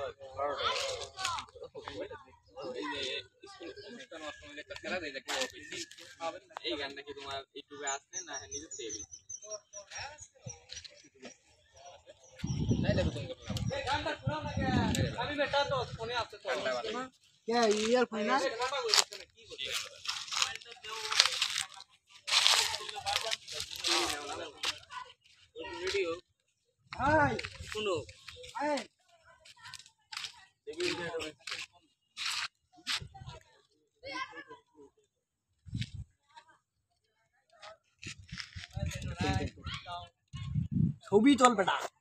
এই গান নাকি তোমার ইউটিউবে আছে না নিজে সেভ আমি বেটা তো ফোনে আছে তো কে ইয়ারফোন না ভিডিও হাই শুনো হাই ছবি চল বেটা